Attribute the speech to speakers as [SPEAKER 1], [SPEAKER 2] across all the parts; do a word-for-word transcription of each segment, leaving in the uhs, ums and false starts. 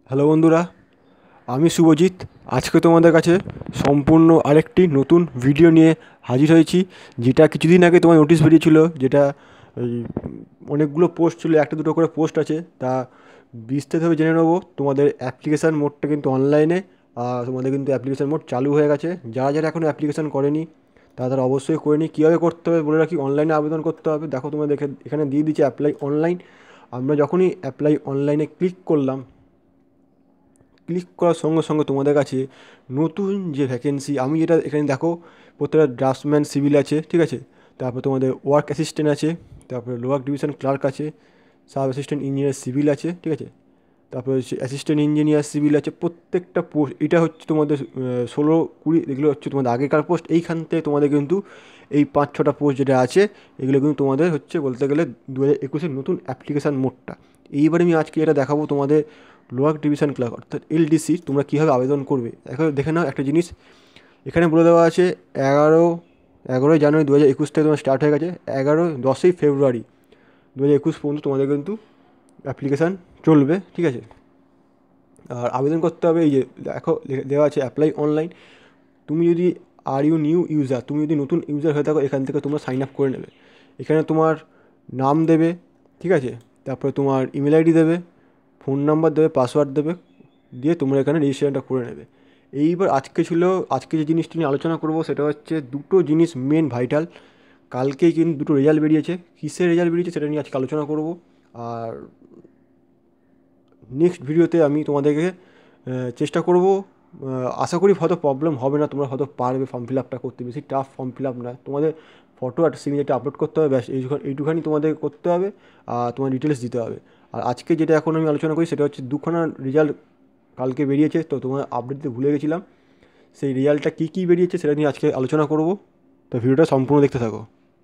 [SPEAKER 1] Hello বন্ধুরা, আমি শুভজিৎ। আজকে তোমাদের কাছে সম্পূর্ণ আরেকটি নতুন ভিডিও নিয়ে হাজির হয়েছি, যেটা কিছুদিন আগে তোমার নোটিশ বেরিয়েছিল, যেটা এই অনেকগুলো পোস্ট ছিল, একটা দুটো করে পোস্ট আছে, তা বিস্তারিতভাবে জেনে নেবো। তোমাদের অ্যাপ্লিকেশান মোডটা কিন্তু অনলাইনে, আর তোমাদের কিন্তু অ্যাপ্লিকেশান মোড চালু হয়ে গেছে। যারা যারা এখনও অ্যাপ্লিকেশান করেনি তারা তারা অবশ্যই করে নিই। কীভাবে করতে হবে বলে রাখি, অনলাইনে আবেদন করতে হবে। দেখো তোমাদের দেখে এখানে দিয়ে দিচ্ছে অ্যাপ্লাই অনলাইন। আমরা যখনই অ্যাপ্লাই অনলাইনে ক্লিক করলাম, ক্লিক করার সঙ্গে সঙ্গে তোমাদের কাছে নতুন যে ভ্যাকেন্সি, আমি যেটা এখানে দেখো, প্রত্যেকটা ড্রাফটসম্যান সিভিল আছে, ঠিক আছে। তারপর তোমাদের ওয়ার্ক অ্যাসিস্ট্যান্ট আছে, তারপরে লোয়ার ডিভিশন ক্লার্ক আছে, সাব অ্যাসিস্ট্যান্ট ইঞ্জিনিয়ার সিভিল আছে, ঠিক আছে। তারপরে হচ্ছে অ্যাসিস্ট্যান্ট ইঞ্জিনিয়ার সিভিল আছে। প্রত্যেকটা পোস্ট, এটা হচ্ছে তোমাদের ষোলো কুড়ি, এগুলো হচ্ছে তোমাদের আগেকার পোস্ট। এইখান থেকে তোমাদের কিন্তু এই পাঁচ ছটা পোস্ট যেটা আছে, এগুলো কিন্তু তোমাদের হচ্ছে বলতে গেলে দু হাজার একুশের নতুন অ্যাপ্লিকেশান মোডটা। এইবারে আমি আজকে এটা দেখাবো তোমাদের লোয়ার ডিভিশন ক্লার্ক অর্থাৎ এলডিসি তোমরা কীভাবে আবেদন করবে। এখন দেখে নাও একটা জিনিস, এখানে বলে দেওয়া আছে এগারো এগারোই জানুয়ারি দু হাজার একুশ থেকে তোমার স্টার্ট হয়ে গেছে। এগারো দশই ফেব্রুয়ারি দু হাজার একুশ পর্যন্ত তোমাদের কিন্তু অ্যাপ্লিকেশান চলবে, ঠিক আছে। আর আবেদন করতে হবে, এই যে দেখো দেওয়া আছে অ্যাপ্লাই অনলাইন। তুমি যদি আর ইউ নিউ ইউজার, তুমি যদি নতুন ইউজার হয়ে থাকো, এখান থেকে তোমরা সাইন আপ করে নেবে। এখানে তোমার নাম দেবে, ঠিক আছে। তারপরে তোমার ইমেল আইডি দেবে, ফোন নাম্বার দেবে, পাসওয়ার্ড দেবে, দিয়ে তোমরা এখানে রেজিস্ট্রেশনটা করে নেবে। এইবার আজকে ছিল, আজকে যে জিনিসটি নিয়ে আলোচনা করবো সেটা হচ্ছে দুটো জিনিস মেন ভাইটাল। কালকেই কিন্তু দুটো রেজাল্ট বেরিয়েছে, কিসের রেজাল্ট বেরিয়েছে সেটা নিয়ে আজকে আলোচনা করব। আর নেক্সট ভিডিওতে আমি তোমাদেরকে চেষ্টা করব, আশা করি হয়তো প্রবলেম হবে না, তোমরা হয়তো পারবে ফর্ম ফিল আপটা করতে। বেশি টাফ ফর্ম ফিল আপ না, তোমাদের ফটো আর সিগনেচারটা আপলোড করতে হবে, ব্যাস এইটুখানি এইটুখানি তোমাদের করতে হবে, আর তোমার ডিটেলস দিতে হবে। আর আজকে যেটা এখন আমি আলোচনা করি সেটা হচ্ছে দুখানা রেজাল্ট কালকে বেরিয়েছে, তো তোমার আপডেট দিতে ভুলে গেছিলাম। সেই রেজাল্টটা কী কী বেরিয়েছে সেটা নিয়ে আজকে আলোচনা করব, তো ভিডিওটা সম্পূর্ণ দেখতে থাকো।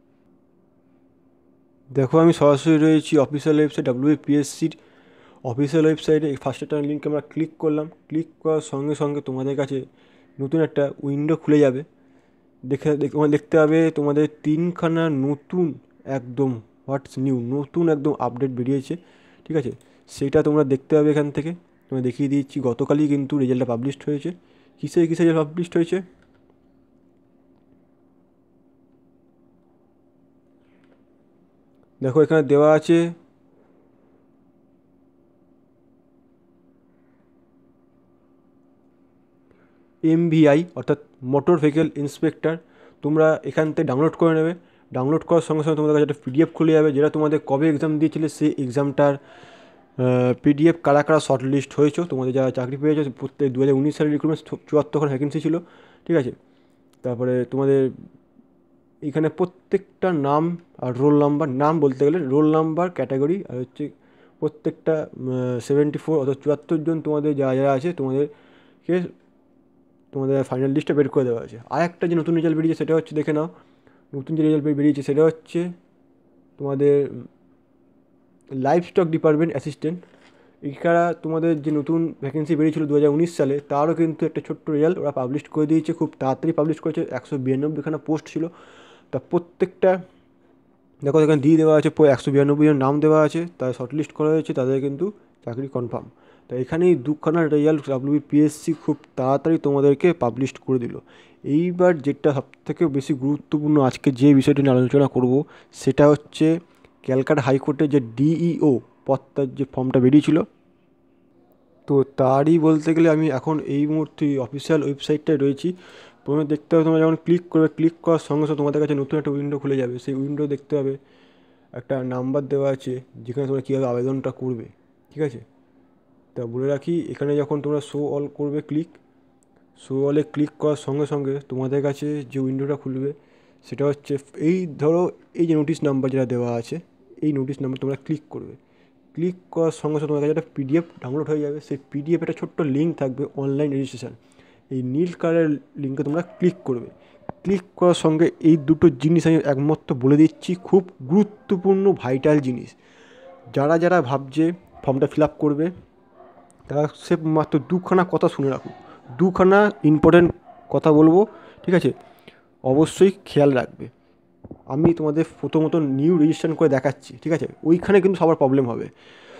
[SPEAKER 1] দেখো আমি সরাসরি রয়েছি অফিসিয়াল ওয়েবসাইট ডাব্লিউবিপিএসসির অফিসিয়াল ওয়েবসাইটে। ফার্স্ট একটা লিঙ্কে আমরা ক্লিক করলাম, ক্লিক করার সঙ্গে সঙ্গে তোমাদের কাছে নতুন একটা উইন্ডো খুলে যাবে। দেখে তোমার দেখতে হবে তোমাদের তিনখানা নতুন একদম হোয়াটস নিউ নতুন একদম আপডেট বেরিয়েছে, ঠিক আছে। সেটা তোমরা দেখতে হবে এখান থেকে। তোমরা দেখিয়ে দিচ্ছি, গতকালই কিন্তু রেজাল্টটা পাবলিশড হয়েছে। কিসে কিসে রেজাল্ট পাবলিশড হয়েছে দেখো, এখানে দেওয়া আছে এমভিআই অর্থাৎ মোটর ভেহিকেল ইন্সপেক্টর। তোমরা এখান থেকে ডাউনলোড করে নেবে। ডাউনলোড করার সঙ্গে সঙ্গে তোমাদের কাছে একটা পিডিএফ খুলে যাবে, যেটা তোমাদের কবে এক্সাম দিয়েছিলে সেই এক্সামটার পিডিএফ, কারা কারা শর্ট লিস্ট হয়েছো, তোমাদের যারা চাকরি পেয়েছো। প্রত্যেক দু হাজার উনিশ সালের রিক্রুটমেন্ট চুয়াত্তরখানা ভ্যাকেন্সি ছিল, ঠিক আছে। তারপরে তোমাদের এখানে প্রত্যেকটা নাম আর রোল নাম্বার, নাম বলতে গেলে রোল নাম্বার, ক্যাটাগরি, আর হচ্ছে প্রত্যেকটা সেভেন্টি ফোর অর্থাৎ চুয়াত্তর জন তোমাদের যারা যারা আছে তোমাদেরকে তোমাদের ফাইনাল লিস্টটা বের করে দেওয়া আছে। আর একটা যে নতুন রেজাল্ট বেরিয়েছে সেটা হচ্ছে, দেখে নাও, নতুন যে রেজাল্ট বেরিয়েছে সেটা হচ্ছে তোমাদের লাইফ স্টক ডিপার্টমেন্ট অ্যাসিস্ট্যান্ট। এছাড়া তোমাদের যে নতুন ভ্যাকেন্সি বেরিয়েছিল দু হাজার উনিশ সালে, তারও কিন্তু একটা ছোট্ট রেজাল্ট ওরা পাবলিশ করে দিয়েছে, খুব তাড়াতাড়ি পাবলিশ করেছে। একশো বিরানব্বইখানা পোস্ট ছিল, তা প্রত্যেকটা দেখো এখানে দিয়ে দেওয়া আছে, একশো বিরানব্বই জন নাম দেওয়া আছে, তারা শর্টলিস্ট করা হয়েছে, তাদের কিন্তু চাকরি কনফার্ম। তো এখানেই দুখানা রেজাল্ট ডাব্লিউবিপিএসসি খুব তাড়াতাড়ি তোমাদেরকে পাবলিশ করে দিল। এইবার যেটা সবথেকে বেশি গুরুত্বপূর্ণ আজকে যে বিষয়টি নিয়ে আলোচনা করব সেটা হচ্ছে ক্যালকাটা হাইকোর্টের যে ডিইও পদটার যে ফর্মটা বেরিয়েছিল, তো তারই বলতে গেলে আমি এখন এই মুহূর্তে অফিসিয়াল ওয়েবসাইটটায় রয়েছি। প্রথমে দেখতে হবে, তোমরা যখন ক্লিক করবে, ক্লিক করার সঙ্গে সঙ্গে তোমাদের কাছে নতুন একটা উইন্ডো খুলে যাবে। সেই উইন্ডো দেখতে হবে একটা নাম্বার দেওয়া আছে, যেখানে তোমরা কীভাবে আবেদনটা করবে, ঠিক আছে। তা বলে রাখি, এখানে যখন তোমরা শো অল করবে, ক্লিক শো অলে ক্লিক করার সঙ্গে সঙ্গে তোমাদের কাছে যে উইন্ডোটা খুলবে সেটা হচ্ছে, এই ধরো এই যে নোটিশ নাম্বার যেটা দেওয়া আছে, এই নোটিশ নাম্বার তোমরা ক্লিক করবে। ক্লিক করার সঙ্গে সঙ্গে তোমার কাছে একটা পিডিএফ ডাউনলোড হয়ে যাবে। সেই পিডিএফ একটা ছোট্ট লিঙ্ক থাকবে, অনলাইন রেজিস্ট্রেশন। এই নীল কালারের লিঙ্কে তোমরা ক্লিক করবে। ক্লিক করার সঙ্গে এই দুটো জিনিস আমি একমাত্র বলে দিচ্ছি, খুব গুরুত্বপূর্ণ ভাইটাল জিনিস। যারা যারা ভাবছে ফর্মটা ফিল আপ করবে, তারা সে মাত্র দুখানা কথা শুনে রাখো, দুখানা ইম্পর্ট্যান্ট কথা বলবো, ঠিক আছে। অবশ্যই খেয়াল রাখবে। আমি তোমাদের প্রথমত নিউ রেজিস্ট্রেশন করে দেখাচ্ছি, ঠিক আছে। ওইখানে কিন্তু সবার প্রবলেম হবে।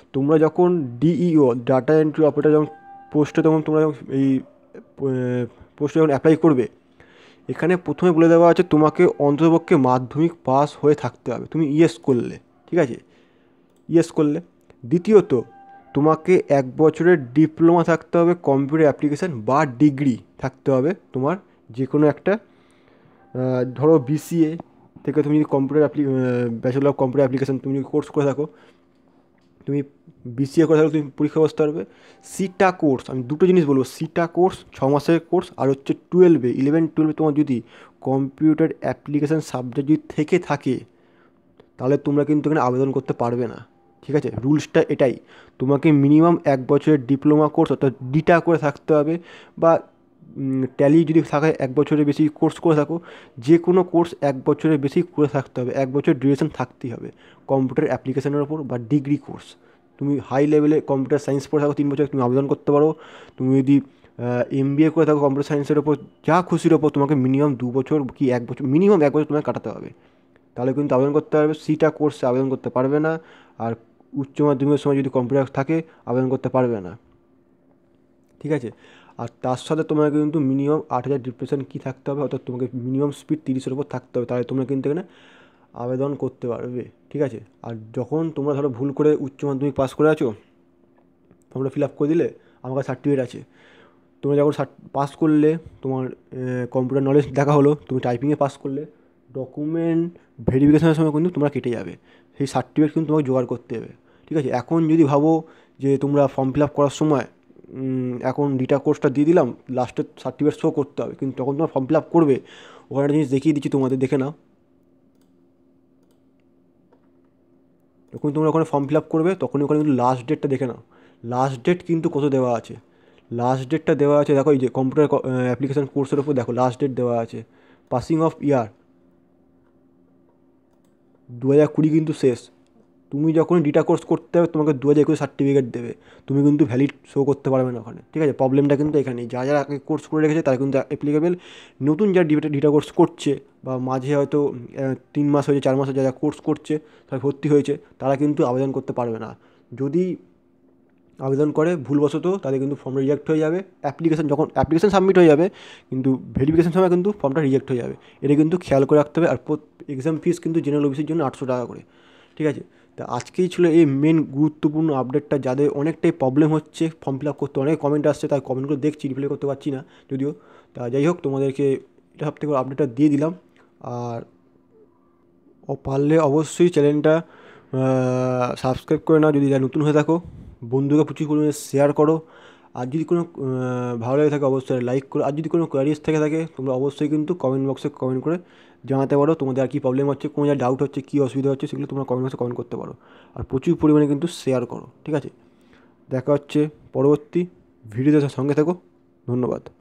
[SPEAKER 1] তোমরা যখন ডিইও ডাটা এন্ট্রি অপারেটর যখন পোস্টে তখন তোমরা এই পোস্টে যখন অ্যাপ্লাই করবে, এখানে প্রথমে বলে দেওয়া আছে তোমাকে অন্ততপক্ষে মাধ্যমিক পাস হয়ে থাকতে হবে, তুমি ইয়েস করলে, ঠিক আছে, ইয়েস করলে। দ্বিতীয়ত, তোমাকে এক বছরের ডিপ্লোমা থাকতে হবে কম্পিউটার অ্যাপ্লিকেশান বা ডিগ্রি থাকতে হবে তোমার যে কোনো একটা। ধরো বিসিএ থেকে তুমি যদি কম্পিউটার অ্যাপ্লি ব্যাচেলর অফ কম্পিউটার অ্যাপ্লিকেশান তুমি যদি কোর্স করে থাকো, তুমি বিসিএ করে থাকলে তুমি পরীক্ষা বসতে পারবে। সিটা কোর্স, আমি দুটো জিনিস বলবো, সিটা কোর্স ছ মাসের কোর্স, আর হচ্ছে টুয়েলভে ইলেভেন টুয়েলভে তোমার যদি কম্পিউটার অ্যাপ্লিকেশান সাবজেক্ট যদি থেকে থাকে, তাহলে তোমরা কিন্তু এখানে আবেদন করতে পারবে না, ঠিক আছে। রুলসটা এটাই, তোমাকে মিনিমাম এক বছরের ডিপ্লোমা কোর্স অর্থাৎ ডিটা করে থাকতে হবে, বা ট্যালি যদি থাকে এক বছরের বেশি কোর্স করে থাকো, যে কোনো কোর্স এক বছরের বেশি করে থাকতে হবে, এক বছর ডিউরেশন থাকতেই হবে কম্পিউটার অ্যাপ্লিকেশনের ওপর, বা ডিগ্রি কোর্স। তুমি হাই লেভেলে কম্পিউটার সায়েন্স পড়ে থাকো তিন বছর, তুমি আবেদন করতে পারো। তুমি যদি এমবিএ করে থাকো কম্পিউটার সায়েন্সের ওপর, যা খুশির ওপর তোমাকে মিনিমাম দু বছর কি এক বছর, মিনিমাম এক বছর তোমাকে কাটাতে হবে, তাহলে কিন্তু আবেদন করতে পারবে। সিটা কোর্সে আবেদন করতে পারবে না, আর উচ্চ মাধ্যমিকের সময় যদি কম্পিউটার থাকে আবেদন করতে পারবে না, ঠিক আছে। আর তার সাথে তোমাকে কিন্তু মিনিমাম আট হাজার ডিপ্রেশন কী থাকতে হবে, অর্থাৎ তোমাকে মিনিমাম স্পিড তিরিশের ওপর থাকতে হবে, তাহলে তোমরা কিন্তু এখানে আবেদন করতে পারবে, ঠিক আছে। আর যখন তোমরা ধরো ভুল করে উচ্চ মাধ্যমিক পাস করে আছো, তোমরা ফিল আপ করে দিলে, আমার কাছে সার্টিফিকেট আছে, তোমরা যখন পাস করলে, তোমার কম্পিউটার নলেজ দেখা হলো, তুমি টাইপিংয়ে পাস করলে, ডকুমেন্ট ভেরিফিকেশনের সময় কিন্তু তোমরা কেটে যাবে, সেই সার্টিফিকেট কিন্তু তোমাকে জোগাড় করতে হবে, ঠিক আছে। এখন যদি ভাবো যে তোমরা ফর্ম ফিল আপ করার সময় এখন ডিটা কোর্সটা দিয়ে দিলাম, লাস্টের সার্টিফিকেট শো করতে হবে, কিন্তু তখন তোমার ফর্ম ফিল আপ করবে, ওখানে একটা জিনিস দেখিয়ে দিচ্ছি তোমাদের, দেখে নাও। যখন তোমরা ওখানে ফর্ম ফিল আপ করবে, তখনই ওখানে কিন্তু লাস্ট ডেটটা দেখে নাও, লাস্ট ডেট কিন্তু কত দেওয়া আছে, লাস্ট ডেটটা দেওয়া আছে দেখো, এই যে কম্পিউটার অ্যাপ্লিকেশান কোর্সের ওপর দেখো লাস্ট ডেট দেওয়া আছে, পাসিং অফ ইয়ার দু হাজার কুড়ি কিন্তু শেষ। তুমি যখন ডিটা কোর্স করতে হবে, তোমাকে দু হাজার একুশে সার্টিফিকেট দেবে, তুমি কিন্তু ভ্যালিড শো করতে পারবে না ওখানে, ঠিক আছে। প্রবলেমটা কিন্তু এখানেই, যা যারা আগে কোর্স করে রেখেছে তারা কিন্তু অ্যাপ্লিকেবেল, নতুন যারা ডিটা ডিটা কোর্স করছে, বা মাঝে হয়তো তিন মাস হয়েছে চার মাসে যারা কোর্স করছে তারা ভর্তি হয়েছে, তারা কিন্তু আবেদন করতে পারবে না। যদি আবেদন করে ভুলবশত, তাদের কিন্তু ফর্মটা রিজেক্ট হয়ে যাবে, অ্যাপ্লিকেশান যখন অ্যাপ্লিকেশান সাবমিট হয়ে যাবে, কিন্তু ভেরিফিকেশান সময় কিন্তু ফর্মটা রিজেক্ট হয়ে যাবে, এটা কিন্তু খেয়াল করে রাখতে হবে। আর এক্সাম ফিস কিন্তু জেনারেল ওবিসির জন্য আটশো টাকা করে, ঠিক আছে। তা আজকেই ছিল এই মেন গুরুত্বপূর্ণ আপডেটটা, যাদের অনেকটাই প্রবলেম হচ্ছে ফর্ম ফিল আপ করতে, অনেক কমেন্ট আসছে, তাই কমেন্টগুলো দেখছি, রিপ্লাই করতে পারছি না যদিও। তা যাই হোক, তোমাদেরকে এটা সব থেকে আপডেটটা দিয়ে দিলাম। আর পারলে অবশ্যই চ্যানেলটা সাবস্ক্রাইব করে নাও যদি যা নতুন হয়ে থাকো, বন্ধুকে প্রচুর পরিমাণে শেয়ার করো। আর যদি কোনো ভালো লাগে থাকে অবশ্যই লাইক করো। আর যদি কোনো কোয়ারিজ থেকে থাকে, তোমরা অবশ্যই কিন্তু কমেন্ট বক্সে কমেন্ট করে জানাতে পারো, তোমাদের আর কী প্রবলেম হচ্ছে, কোনো যা ডাউট হচ্ছে, কী অসুবিধা হচ্ছে, সেগুলো তোমরা কমেন্ট বক্সে কমেন্ট করতে পারো। আর প্রচুর পরিমাণে কিন্তু শেয়ার করো, ঠিক আছে। দেখা হচ্ছে পরবর্তী ভিডিওতে, সঙ্গে থাকো, ধন্যবাদ।